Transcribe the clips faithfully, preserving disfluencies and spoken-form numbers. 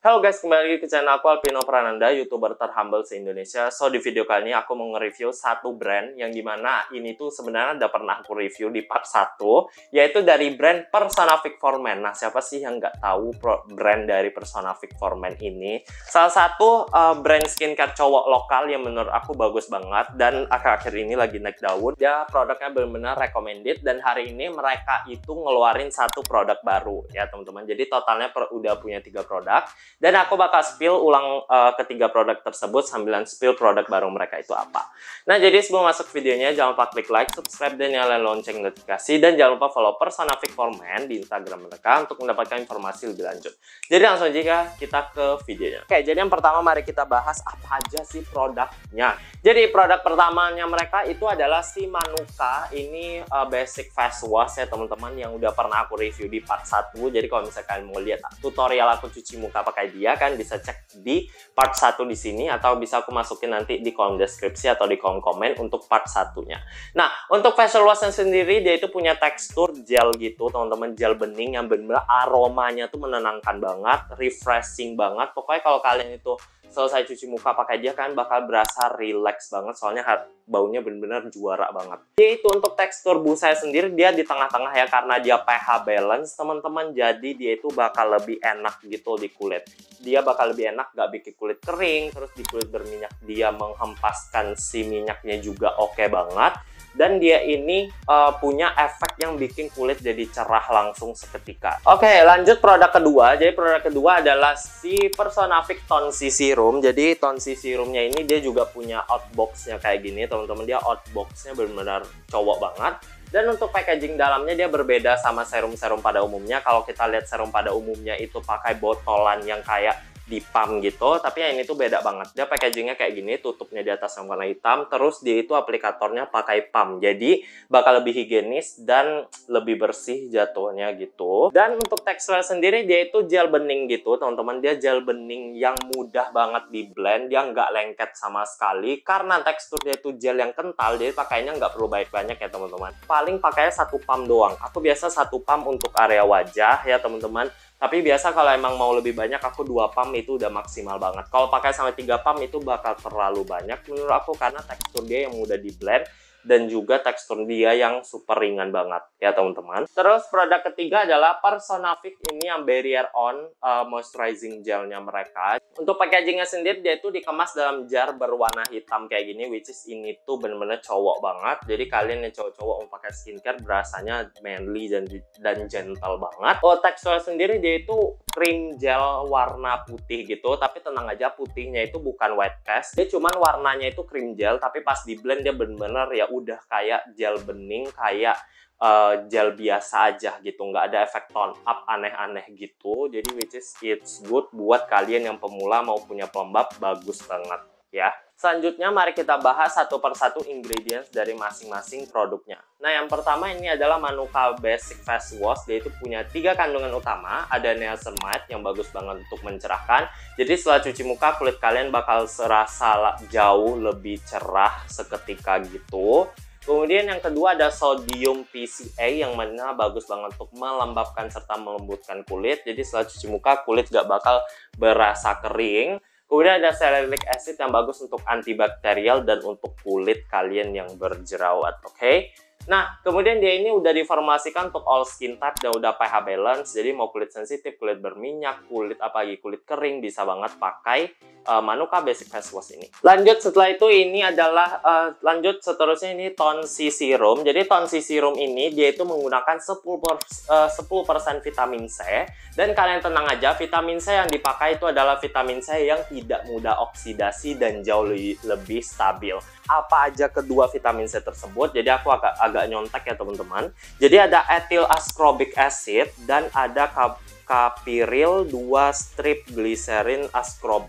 Halo guys, kembali lagi ke channel aku Alvino Prananda, YouTuber terhumble se-Indonesia. So, di video kali ini aku mau nge-review satu brand yang dimana ini tuh sebenarnya udah pernah aku review di part satu, yaitu dari brand Personafic for Men. Nah, siapa sih yang nggak tahu brand dari Personafic for Men ini? Salah satu uh, brand skincare cowok lokal yang menurut aku bagus banget dan akhir-akhir ini lagi naik daun. Dia produknya benar-benar recommended dan hari ini mereka itu ngeluarin satu produk baru ya teman-teman. Jadi totalnya per, udah punya tiga produk. Dan aku bakal spill ulang uh, ketiga produk tersebut sambil spill produk baru mereka itu apa. Nah, jadi sebelum masuk videonya, jangan lupa klik like, subscribe, dan nyalain lonceng notifikasi. Dan jangan lupa follow Personafic for Men di Instagram mereka untuk mendapatkan informasi lebih lanjut. Jadi langsung aja kita ke videonya. Oke, jadi yang pertama mari kita bahas apa aja sih produknya. Jadi produk pertamanya mereka itu adalah si Manuka. Ini uh, basic face wash ya teman-teman, yang udah pernah aku review di part satu. Jadi kalau misalkan mau lihat tutorial aku cuci muka pakai dia, kan bisa cek di part satu di sini, atau bisa aku masukin nanti di kolom deskripsi atau di kolom komen untuk part satunya. Nah, untuk facial washnya sendiri dia itu punya tekstur gel gitu teman-teman, gel bening yang benar-benar aromanya tuh menenangkan banget, refreshing banget. Pokoknya kalau kalian itu selesai cuci muka pakai dia kan bakal berasa relax banget, soalnya baunya bener-bener juara banget. Dia itu untuk tekstur busanya sendiri dia di tengah-tengah ya, karena dia pH balance teman-teman, jadi dia itu bakal lebih enak gitu di kulit. Dia bakal lebih enak, gak bikin kulit kering, terus di kulit berminyak dia menghempaskan si minyaknya juga oke banget. Dan dia ini uh, punya efek yang bikin kulit jadi cerah langsung seketika. Oke, lanjut produk kedua. Jadi produk kedua adalah si Personafic Tone C Serum. Jadi Tone C Serumnya ini dia juga punya outboxnya kayak gini teman-teman. Dia outboxnya benar-benar cowok banget. Dan untuk packaging dalamnya dia berbeda sama serum-serum pada umumnya. Kalau kita lihat serum pada umumnya itu pakai botolan yang kayak di pump gitu, tapi yang ini tuh beda banget. Dia packagingnya kayak gini, tutupnya di atas yang warna hitam, terus dia itu aplikatornya pakai pump, jadi bakal lebih higienis dan lebih bersih jatuhnya gitu. Dan untuk teksturnya sendiri dia itu gel bening gitu teman-teman. Dia gel bening yang mudah banget di blend, dia nggak lengket sama sekali karena tekstur dia itu gel yang kental, jadi pakainya nggak perlu banyak-banyak ya teman-teman. Paling pakainya satu pump doang. Aku biasa satu pump untuk area wajah ya teman-teman. Tapi biasa kalau emang mau lebih banyak, aku dua pump itu udah maksimal banget. Kalau pakai sampai tiga pump itu bakal terlalu banyak menurut aku, karena tekstur dia yang mudah di blend dan juga tekstur dia yang super ringan banget ya teman-teman. Terus produk ketiga adalah Personafic ini yang Barrier On uh, Moisturizing Gelnya mereka. Untuk packagingnya sendiri dia itu dikemas dalam jar berwarna hitam kayak gini, which is ini tuh bener-bener cowok banget. Jadi kalian yang cowok-cowok mau pakai skincare berasanya manly dan dan gentle banget. Oh, teksturnya sendiri dia itu cream gel warna putih gitu, tapi tenang aja, putihnya itu bukan white cast. Dia cuman warnanya itu cream gel, tapi pas di blend dia bener-bener ya udah kayak gel bening, kayak uh, gel biasa aja gitu, nggak ada efek tone up aneh-aneh gitu. Jadi which is it's good buat kalian yang pemula mau punya pelembab, bagus banget ya. Selanjutnya mari kita bahas satu persatu ingredients dari masing-masing produknya. Nah, yang pertama ini adalah Manuka Basic Face Wash. Dia itu punya tiga kandungan utama. Ada niacinamide yang bagus banget untuk mencerahkan. Jadi setelah cuci muka, kulit kalian bakal serasa jauh lebih cerah seketika gitu. Kemudian yang kedua ada sodium P C A yang mana bagus banget untuk melembabkan serta melembutkan kulit. Jadi setelah cuci muka, kulit gak bakal berasa kering. Kemudian ada salicylic acid yang bagus untuk antibakterial dan untuk kulit kalian yang berjerawat, oke? Okay? Nah, kemudian dia ini udah diformulasikan untuk all skin type dan udah pH balance. Jadi mau kulit sensitif, kulit berminyak, kulit apalagi kulit kering bisa banget pakai uh, Manuka Basic Face Wash ini. Lanjut setelah itu ini adalah uh, lanjut seterusnya ini Tone C Serum. Jadi Tone C Serum ini dia itu menggunakan sepuluh persen vitamin C. Dan kalian tenang aja, vitamin C yang dipakai itu adalah vitamin C yang tidak mudah oksidasi dan jauh lebih, lebih stabil. Apa aja kedua vitamin C tersebut? Jadi aku agak agak nyontek ya teman-teman. Jadi ada ethyl ascorbic acid dan ada capryl dua strip glycerin ascorbate.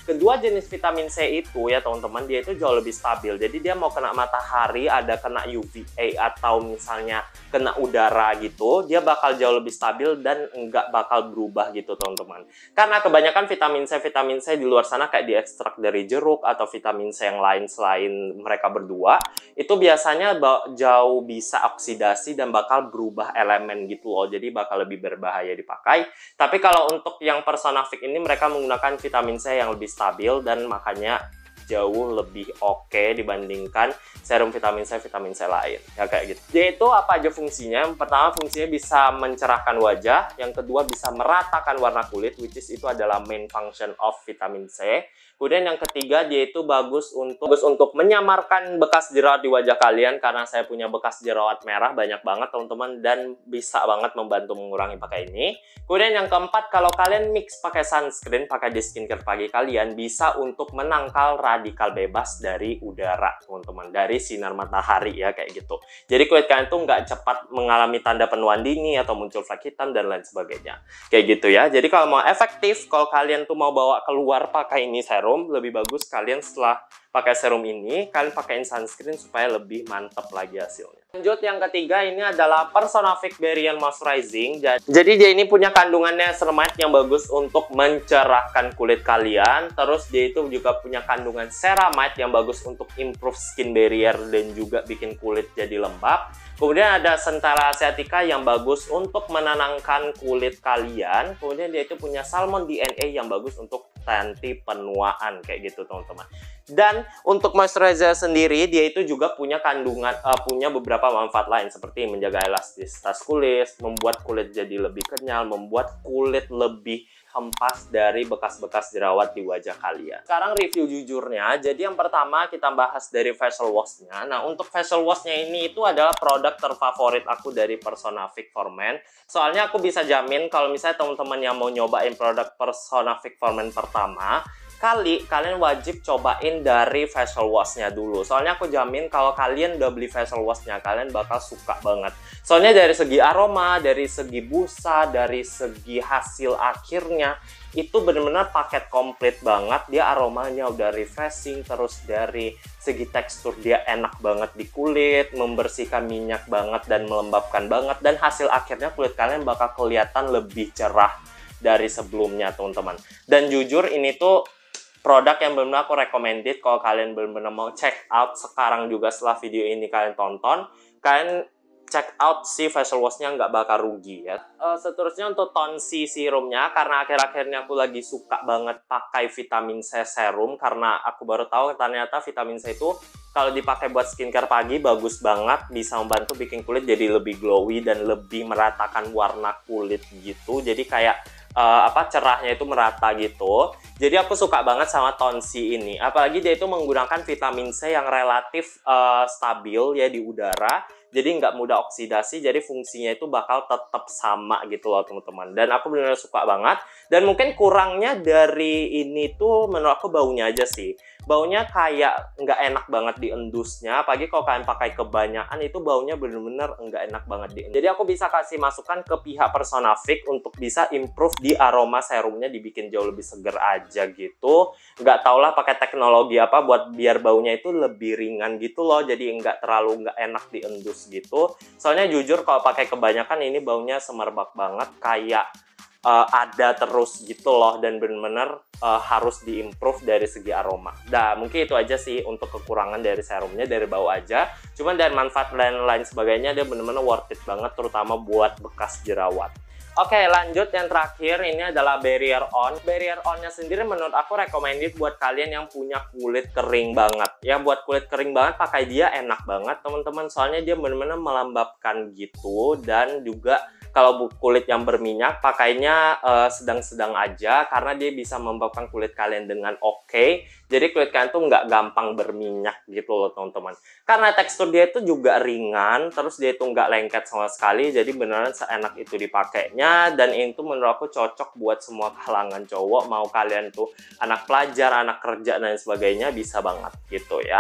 kedua jenis vitamin C itu ya teman-teman, dia itu jauh lebih stabil. Jadi dia mau kena matahari, ada kena U V A atau misalnya kena udara gitu, dia bakal jauh lebih stabil dan nggak bakal berubah gitu teman-teman. Karena kebanyakan vitamin C vitamin C di luar sana kayak diekstrak dari jeruk atau vitamin C yang lain selain mereka berdua, itu biasanya jauh bisa oksidasi dan bakal berubah elemen gitu loh. Jadi bakal lebih berbahaya dipakai. Tapi kalau untuk yang Personafic ini mereka menggunakan vitamin C yang lebih stabil dan makanya jauh lebih oke okay dibandingkan serum vitamin C vitamin C lain ya kayak gitu. Yaitu apa aja fungsinya? Yang pertama, fungsinya bisa mencerahkan wajah, yang kedua bisa meratakan warna kulit, which is itu adalah main function of vitamin C. Kemudian yang ketiga, dia itu bagus untuk bagus untuk menyamarkan bekas jerawat di wajah kalian, karena saya punya bekas jerawat merah banyak banget teman-teman, dan bisa banget membantu mengurangi pakai ini. Kemudian yang keempat, kalau kalian mix pakai sunscreen, pakai di skincare pagi kalian, bisa untuk menangkal radikal bebas dari udara teman-teman, dari sinar matahari ya kayak gitu. Jadi kulit kalian tuh nggak cepat mengalami tanda penuaan dini atau muncul flek hitam dan lain sebagainya kayak gitu ya. Jadi kalau mau efektif, kalau kalian tuh mau bawa keluar pakai ini serum, lebih bagus kalian setelah pakai serum ini kalian pakaiin sunscreen supaya lebih mantap lagi hasilnya. Lanjut yang ketiga, ini adalah Personafic Barrier Moisturizing. Jadi dia ini punya kandungannya ceramide yang bagus untuk mencerahkan kulit kalian. Terus dia itu juga punya kandungan ceramide yang bagus untuk improve skin barrier dan juga bikin kulit jadi lembab. Kemudian ada Centella Asiatica yang bagus untuk menenangkan kulit kalian. Kemudian dia itu punya Salmon D N A yang bagus untuk anti penuaan kayak gitu teman-teman. Dan untuk moisturizer sendiri, dia itu juga punya kandungan uh, punya beberapa manfaat lain seperti menjaga elastisitas kulit, membuat kulit jadi lebih kenyal, membuat kulit lebih hempas dari bekas-bekas jerawat di wajah kalian. Sekarang review jujurnya. Jadi yang pertama kita bahas dari facial wash-nya. Nah, untuk facial wash-nya ini itu adalah produk terfavorit aku dari Personafic for Men. Soalnya aku bisa jamin kalau misalnya teman-teman yang mau nyobain produk Personafic for Men pertama kali, kalian wajib cobain dari facial wash-nya dulu. Soalnya aku jamin kalau kalian udah beli facial wash-nya, kalian bakal suka banget. Soalnya dari segi aroma, dari segi busa, dari segi hasil akhirnya, itu bener-bener paket komplit banget. Dia aromanya udah refreshing, terus dari segi tekstur dia enak banget di kulit, membersihkan minyak banget dan melembabkan banget. Dan hasil akhirnya kulit kalian bakal kelihatan lebih cerah dari sebelumnya teman-teman. Dan jujur ini tuh produk yang benar-benar aku recommended kalau kalian benar-benar mau check out sekarang juga setelah video ini kalian tonton. Kalian check out si facial wash-nya, nggak bakal rugi ya. Uh, seterusnya untuk tonsi serumnya, karena akhir-akhirnya aku lagi suka banget pakai vitamin C serum, karena aku baru tahu ternyata vitamin C itu kalau dipakai buat skincare pagi bagus banget, bisa membantu bikin kulit jadi lebih glowy dan lebih meratakan warna kulit gitu. Jadi kayak Uh, apa cerahnya itu merata gitu. Jadi aku suka banget sama tonsi ini. Apalagi dia itu menggunakan vitamin C yang relatif uh, stabil ya di udara. Jadi nggak mudah oksidasi. Jadi fungsinya itu bakal tetap sama gitu loh teman-teman. Dan aku benar-benar suka banget. Dan mungkin kurangnya dari ini tuh menurut aku baunya aja sih. Baunya kayak nggak enak banget di endusnya. Apalagi kalau kalian pakai kebanyakan itu baunya bener-bener nggak enak banget di endus. Jadi aku bisa kasih masukan ke pihak Personafic untuk bisa improve di aroma serumnya, dibikin jauh lebih seger aja gitu. Nggak tau lah pakai teknologi apa buat biar baunya itu lebih ringan gitu loh. Jadi nggak terlalu nggak enak di endus gitu. Soalnya jujur kalau pakai kebanyakan ini baunya semerbak banget, kayak Uh, ada terus gitu loh, dan bener-bener uh, harus diimprove dari segi aroma. Nah, mungkin itu aja sih untuk kekurangan dari serumnya, dari bau aja. Cuman dari manfaat dan lain sebagainya dia bener-bener worth it banget, terutama buat bekas jerawat. Oke, lanjut yang terakhir ini adalah Barrier On. Barrier On-nya sendiri menurut aku recommended buat kalian yang punya kulit kering banget. Ya, buat kulit kering banget pakai dia enak banget teman-teman. Soalnya dia bener-bener melembabkan gitu, dan juga kalau kulit yang berminyak pakainya sedang-sedang uh, aja, karena dia bisa melembabkan kulit kalian dengan oke. Okay. Jadi kulit kalian tuh nggak gampang berminyak gitu loh teman-teman. Karena tekstur dia itu juga ringan, terus dia itu nggak lengket sama sekali. Jadi beneran seenak itu dipakainya, dan itu menurut aku cocok buat semua kalangan cowok. Mau kalian tuh anak pelajar, anak kerja dan sebagainya, bisa banget gitu ya.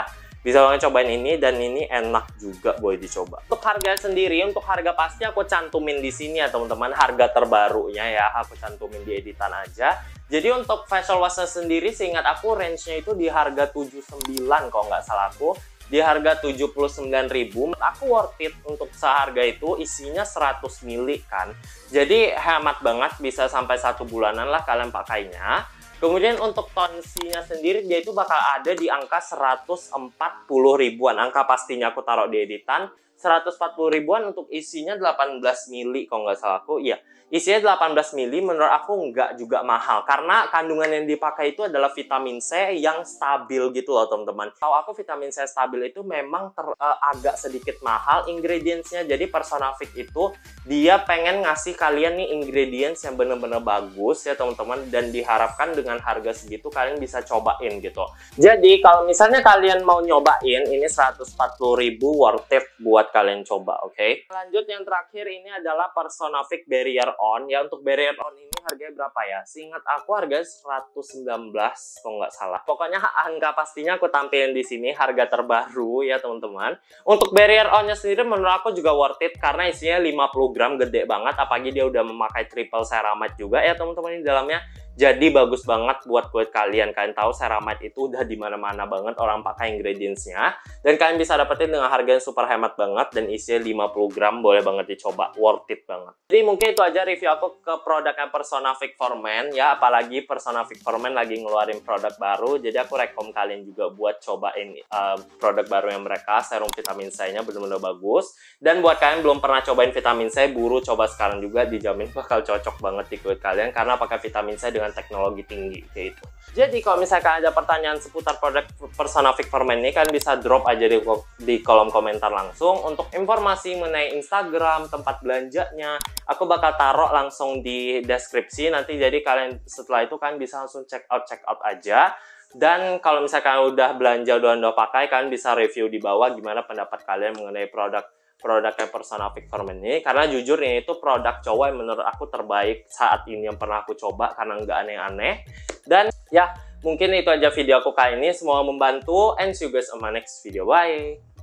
Bisa banget cobain ini, dan ini enak juga boy dicoba. Untuk harga sendiri, untuk harga pasti aku cantumin di sini ya teman-teman, harga terbarunya ya, aku cantumin di editan aja. Jadi untuk facial washnya sendiri seingat aku range-nya itu di harga tujuh puluh sembilan kalau nggak salah aku. Di harga tujuh puluh sembilan ribu, aku worth it untuk seharga itu, isinya seratus mili kan. Jadi hemat banget, bisa sampai satu bulanan lah kalian pakainya. Kemudian untuk tonsinya sendiri, dia itu bakal ada di angka seratus empat puluh ribuan. Angka pastinya aku taruh di editan. seratus empat puluh ribuan untuk isinya delapan belas mili kalau nggak salah aku. Iya, isinya delapan belas mili, menurut aku nggak juga mahal. Karena kandungan yang dipakai itu adalah vitamin C yang stabil gitu loh teman-teman. Tahu aku vitamin C stabil itu memang ter, uh, agak sedikit mahal ingredientsnya. Jadi Personafic itu dia pengen ngasih kalian nih ingredients yang bener-bener bagus ya teman-teman. Dan diharapkan dengan harga segitu kalian bisa cobain gitu. Jadi kalau misalnya kalian mau nyobain, ini seratus empat puluh ribu worth it buat kalian coba, oke? Okay? Lanjut yang terakhir ini adalah Personafic Barrier On. Ya untuk Barrier On ini harganya berapa ya? Seingat aku harganya seratus sembilan belas kalau nggak salah. Pokoknya angka pastinya aku tampilin di sini, harga terbaru ya teman-teman. Untuk Barrier On-nya sendiri menurut aku juga worth it karena isinya lima puluh gram, gede banget. Apalagi dia udah memakai triple ceramide juga ya teman-teman di dalamnya. Jadi bagus banget buat kulit kalian. Kalian tahu ceramide itu udah dimana-mana banget orang pakai ingredientsnya. Dan kalian bisa dapetin dengan harga yang super hemat banget. Dan isinya lima puluh gram, boleh banget dicoba. Worth it banget. Jadi mungkin itu aja review aku ke produknya Personafic for Men. Ya, apalagi Personafic for Men lagi ngeluarin produk baru. Jadi aku rekom kalian juga buat cobain uh, produk baru yang mereka. Serum vitamin C-nya bener-bener bagus. Dan buat kalian belum pernah cobain vitamin C, buru coba sekarang juga. Dijamin bakal cocok banget di kulit kalian. Karena pakai vitamin C dengan teknologi tinggi kayak itu. Jadi kalau misalkan ada pertanyaan seputar produk Personafic for Men ini, kalian bisa drop aja di, di kolom komentar langsung. Untuk informasi mengenai Instagram, tempat belanjanya, aku bakal taruh langsung di deskripsi nanti. Jadi kalian setelah itu kan bisa langsung check out check out aja. Dan kalau misalkan udah belanja, udah udah pakai, kalian bisa review di bawah gimana pendapat kalian mengenai produk produknya Personafic for Men ini. Karena jujur ini itu produk cowok yang menurut aku terbaik saat ini yang pernah aku coba, karena nggak aneh-aneh. Dan ya mungkin itu aja video aku kali ini, semoga membantu, and see you guys on my next video. Bye.